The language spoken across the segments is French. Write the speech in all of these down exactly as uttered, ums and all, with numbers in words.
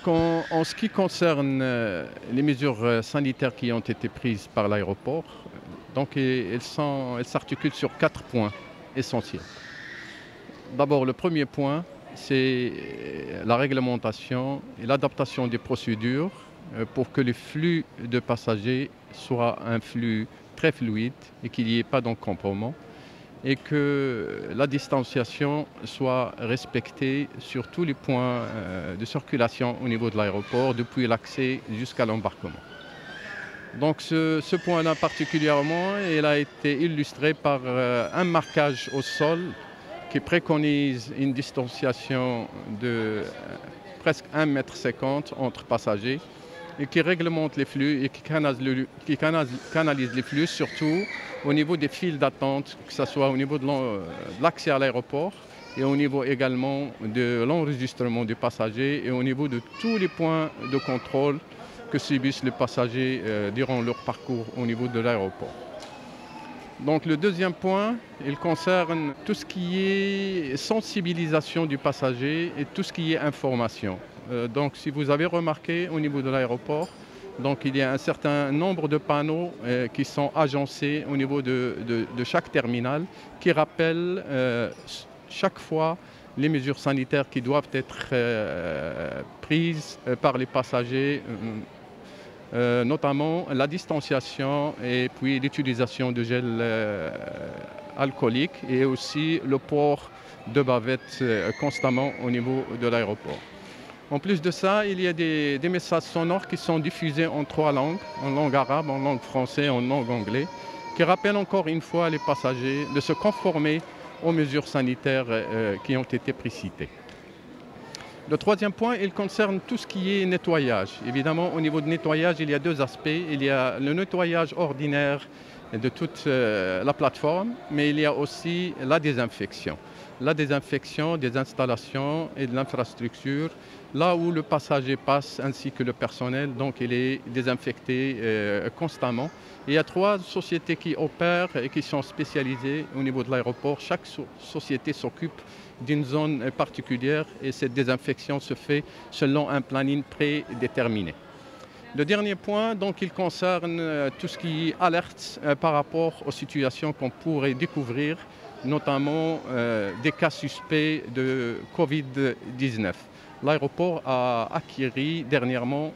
Donc en, en ce qui concerne euh, les mesures euh, sanitaires qui ont été prises par l'aéroport, euh, donc et- elles sont- elles s'articulent sur quatre points essentiels. D'abord, le premier point, c'est euh, la réglementation et l'adaptation des procédures euh, pour que le flux de passagers soit un flux très fluide et qu'il n'y ait pas d'encombrement et que la distanciation soit respectée sur tous les points euh, de circulation au niveau de l'aéroport, depuis l'accès jusqu'à l'embarquement. Donc ce, ce point-là particulièrement, il a été illustré par euh, un marquage au sol qui préconise une distanciation de euh, presque un mètre cinquante entre passagers et qui réglemente les flux et qui canalise, le- qui canalise- canalise les flux surtout au niveau des files d'attente, que ce soit au niveau de l'en- de l'accès à l'aéroport et au niveau également de l'enregistrement des passagers et au niveau de tous les points de contrôle que subissent les passagers euh, durant leur parcours au niveau de l'aéroport. Donc le deuxième point, il concerne tout ce qui est sensibilisation du passager et tout ce qui est information. Euh, donc si vous avez remarqué au niveau de l'aéroport, donc il y a un certain nombre de panneaux euh, qui sont agencés au niveau de, de- de chaque terminal qui rappellent euh, chaque fois les mesures sanitaires qui doivent être euh, prises euh, par les passagers, euh, euh, notamment la distanciation et puis l'utilisation de gel euh, alcoolique et aussi le port de bavettes euh, constamment au niveau de l'aéroport. En plus de ça, il y a des, des messages sonores qui sont diffusés en trois langues, en langue arabe, en langue française, en langue anglaise, qui rappellent encore une fois les passagers de se conformer aux mesures sanitaires euh, qui ont été précitées. Le troisième point, il concerne tout ce qui est nettoyage. Évidemment, au niveau de nettoyage, il y a deux aspects. Il y a le nettoyage ordinaire de toute euh, la plateforme, mais il y a aussi la désinfection. La désinfection des installations et de l'infrastructure, là où le passager passe ainsi que le personnel, donc il est désinfecté euh, constamment. Il y a trois sociétés qui opèrent et qui sont spécialisées au niveau de l'aéroport. Chaque so- société s'occupe d'une zone particulière et cette désinfection se fait selon un planning prédéterminé. Le dernier point, donc, il concerne euh, tout ce qui est alerte euh, par rapport aux situations qu'on pourrait découvrir, notamment euh, des cas suspects de covid dix-neuf. L'aéroport a acquis dernièrement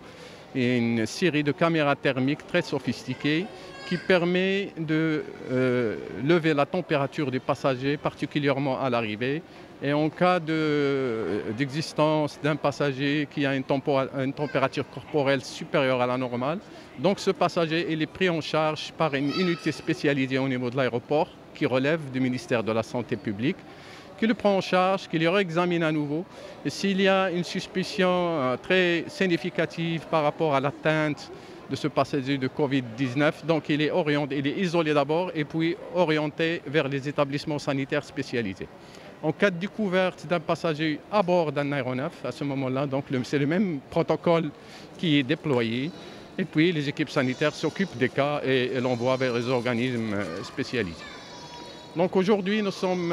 une série de caméras thermiques très sophistiquées qui permet de euh, lever la température des passagers, particulièrement à l'arrivée. Et en cas de- d'existence d'un passager qui a une, tempo- une température corporelle supérieure à la normale, donc ce passager il est pris en charge par une unité spécialisée au niveau de l'aéroport qui relève du ministère de la Santé publique, qui le prend en charge, qui le réexamine à nouveau. Et s'il y a une suspicion euh, très significative par rapport à l'atteinte de ce passager de covid dix-neuf, donc il est orienté, il est isolé d'abord et puis orienté vers les établissements sanitaires spécialisés. En cas de découverte d'un passager à bord d'un aéronef, à ce moment-là, donc le- c'est le même protocole qui est déployé. Et puis les équipes sanitaires s'occupent des cas et, et l'envoient vers les organismes euh, spécialisés. Donc aujourd'hui, nous sommes,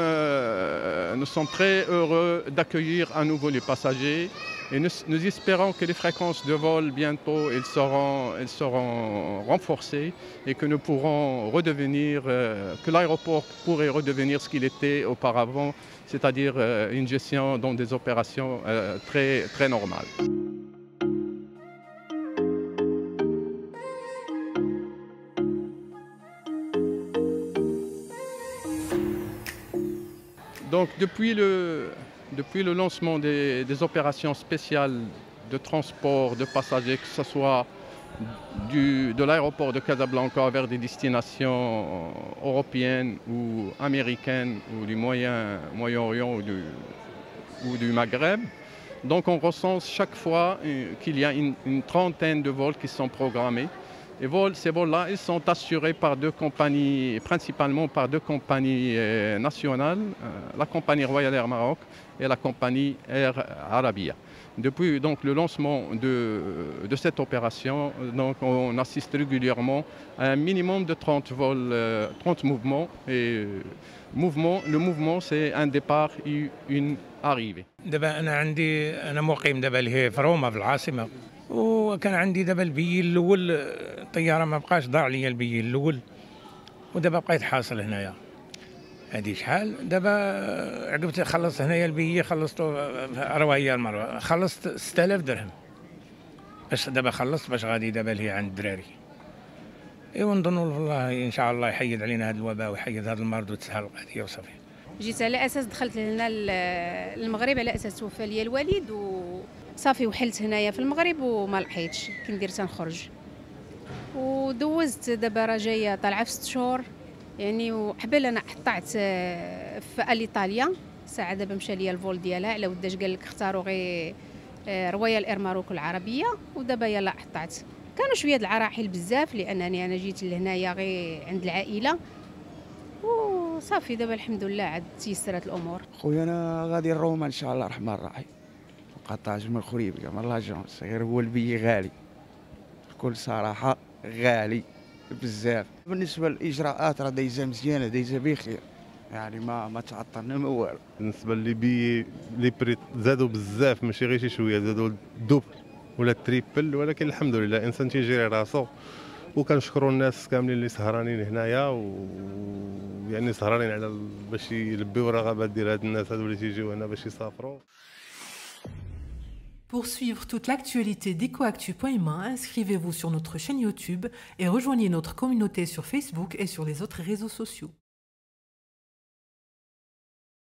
euh, nous sommes très heureux d'accueillir à nouveau les passagers et nous, nous espérons que les fréquences de vol bientôt elles seront, elles seront renforcées et que nous pourrons redevenir, euh, que l'aéroport pourrait redevenir ce qu'il était auparavant, c'est-à-dire euh, une gestion dans des opérations euh, très, très normales. Donc depuis le, depuis le lancement des, des opérations spéciales de transport de passagers, que ce soit du- de l'aéroport de Casablanca vers des destinations européennes ou américaines ou du Moyen, Moyen-Orient ou du, ou du Maghreb, donc on recense chaque fois euh, qu'il y a une, une trentaine de vols qui sont programmés. Et vol- ces vols-là, ils sont assurés par deux compagnies, principalement par deux compagnies euh, nationales, euh, la compagnie Royal Air Maroc et la compagnie Air Arabia. Depuis donc, le lancement de, de cette opération, donc, on assiste régulièrement à un minimum de trente vols, euh, trente mouvements. Et euh, mouvement, le mouvement, c'est un départ et une arrivée. دابا انا عندي انا مقيم دابا لهي في روما في العاصمه، وكان عندي دابا البي الاول الطياره ما بقاش ضاع لي البي الاول، ودابا بقيت حاصل هنايا. هادي شحال دابا عقبت خلصت هنايا البي خلصتو روايه المره خلصت ستة آلاف درهم باش دابا خلصت باش غادي دابا لهي عند الدراري. ايوا نظنوا والله ان شاء الله يحيد علينا هذا الوباء ويحيد هذا المرض وتسهل القضيه وصافي. جيت على اساس دخلت هنا المغرب على اساس توفى لي الوالد وصافي، وحلت هنايا في المغرب وما لقيتش كندير تنخرج، ودوزت دابا راه جايه طالعه في ست شهور يعني. وقبل انا قطعت في ايطاليا ساعه، دابا مشى ليا الفول ديالها على وداش قال لك اختاروا غير رويال اير ماروكو العربيه، ودابا يلا قطعت. كانوا شويه د العراحل بزاف لانني انا جيت لهنايا غير عند العائله وصافي. دابا الحمد لله عاد تيسرات الامور. خويا انا غادي لروما ان شاء الله الرحمن الرحيم، قطاج من خريبكا من لاجونس، غير هو البي غالي بكل صراحه، غالي بزاف. بالنسبه للاجراءات راه دايزه مزيانه، دايزه بخير يعني، ما ما تعطلنا ما والو. بالنسبه لي بي لي بري زادوا بزاف، ماشي غير شي شويه، زادوا الدوبل ولا التريبل، ولكن الحمد لله الانسان تيجري راسو. وكنشكروا الناس كاملين اللي سهرانين هنايا، ويعني سهرانين على باش يلبيو الرغبات ديال هاد الناس هادو اللي تيجيو هنا باش يسافروا. Pour suivre toute l'actualité d'EcoActu point M un, inscrivez-vous sur notre chaîne YouTube et rejoignez notre communauté sur Facebook et sur les autres réseaux sociaux.